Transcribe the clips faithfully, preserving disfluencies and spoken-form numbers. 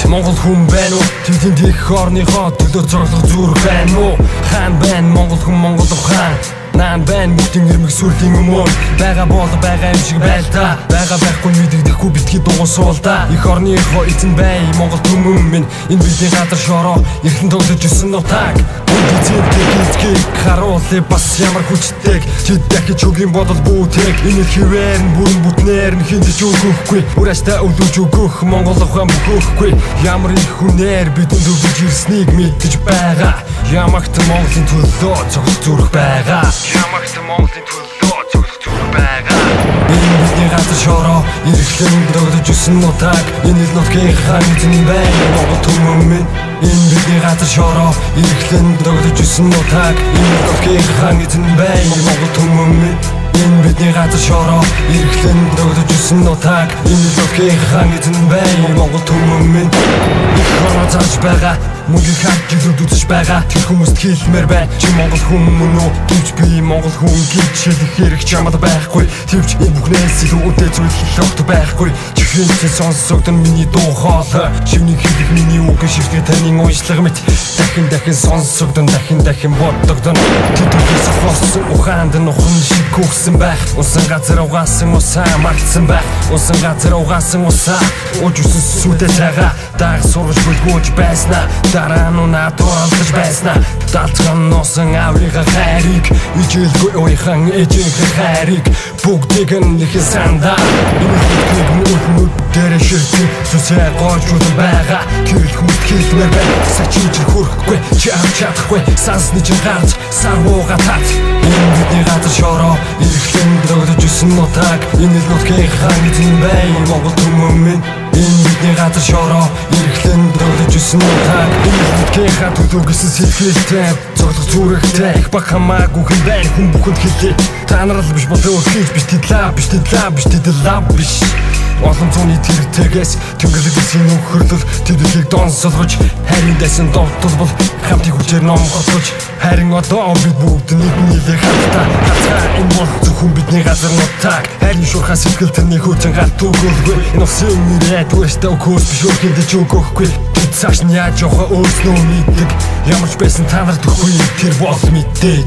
Монгол хүн байна уу? Тэдний дэх орныхоо төлөө зоглох зүрх байна уу? Хаан байна Монгол хүн Монгол ухаан Наан байна мөтийн ирмэг сүрлийн өмнө Бага бол байгаа юм шиг байл та Бага байхгүй мэдэгдэхгүй битгий дугуйсуул да Их орныхоо эзэн бай Монгол түмэн минь Энэ бидний газар шороо Эрхэн тоглож өсөн нутаг Үнди зэвтэй гизгийг харуулъя бас ямар хүчтэйг Тэд дахиж хөгийн бодол бүтээг Энэ хിവэр нь бүрэн бүтнээр нь хиндэж өгөхгүй Урааштай өвлөж өгөх Монгол ухаан бөхөхгүй Ямар их хүнээр бидэнд өвлөж ирснийг мэдэж байгаа Ямагт Монголын төлөө цогц зүрх байгаа Ямагт Монголын төлөө цогц зүрх байгаа Энэ бидний газар шороо Эрхлэн догдож өсөн нутаг Энэ л нутгийн хаан эзэн бай Монгол түмэн минь Энэ бидний газар шороо Эрхлэн догдож өсөн нутаг Энэ л нутгийн хаан эзэн бай Монгол түмэн минь Энэ бидний газар шороо Эрхлэн догдож өсөн нутаг Энэ л нутгийн хаан эзэн бай Монгол түмэн минь Их хороо зааж байгаа Мөнхийн хат гэлүүд үзэж байгаа Тэр хүмүүст хэлмээр байна Чи Монгол хүн мөн үү? Гэвч би Монгол хүн гэж хэлэх хэрэг чамд байхгүй Тэвч энэ бүхнээс илүү үнэтэй зүйл хэлэх байхгүй Чихрийн чинь сонсогдсон миний дуу хоолой Шивний хэлэх миний үг шивтгэ таны уншлага мэт Дахин дахин сонсогдсон дахин дахин бодогдсон Тэдгээс болсон ухаанд нухан шиг күгсэн байх Усан газар угаасан усаа мартсан байх Усан газар угаасан усаа Ууж үсэн сүдэ цагаа Даг сургаж бүлгүүж байснаа Дараа нь натуралдаж байснаа Далцхан носон аврыга хайрыг Ижэлгүй уйхан эжинхэн хайрыг Бүгдийг нь нэхэн сандаа Энэ хүлгийг мөрмөд дээр ширтэн Сүсээ гоожруулан байгаа Тэрл хүмүүст хэлмээр байна Сачиж хүрхгүй чи авч чадахгүй Сансны чин гарч сарвууга тат Энэ бидний газар шороо Эрхлэн догдож өсөн нутаг Энэ л нутгийн хаан эзэн бай Монгол түмэн минь Энэ бидний газар шороо Эрхлэн догдож өсөн нутаг Энэ л нутгийн хаан төлөө гэсэн сэтгэлтэй Зоглох зүрхтэй их баг хамаагүй хэн байна хүн бүхэнд хэлээ Та нар л биш болоо хийж биш тэдлаа биш тэдлаа биш тэдлаа биш Олон зууны тэртэгээс тэнгэрлэгээс нөхөрлөл тэдэлийг донсолгож Харин дайсан довтолбол хамтыг хүчээр ном хотолж Харин одоо бид бүгд нэг нийлээ хамтаа Хацгаа энэ бол зөвхөн бидний газар нутаг Харин шуурхаа сэтгэл тэрний хөөцөн галт өгөхгүй Энэ усын нэрээ туураштай өгөөс биш өрхөндэж өгөхгүй Тэд цааш нь яаж явах өөрснөө мэддэг Ямарч байсан та нар төхгүй тэр бол мэдээж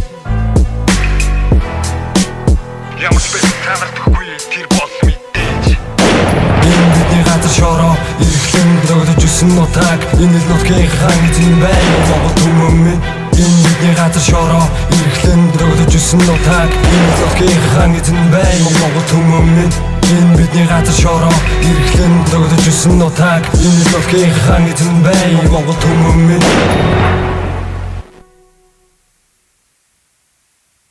Ямарч байсан та нар төхгүй тэр бол мэдээж Энэ бидний газар шороо Эрхлэн догдож өсөн нутаг Энэ л нутгийн хаан эзэн бай Монгол түмэн минь Энэ бидний газар шороо Эрхлэн догдож өсөн нутаг Энэ л нутгийн хаан эзэн бай Монгол түмэн минь Энэ бидний газар шороо Эрхлэн догдож өсөн нутаг Энэ л нутгийн хаан эзэн бай Монгол түмэн минь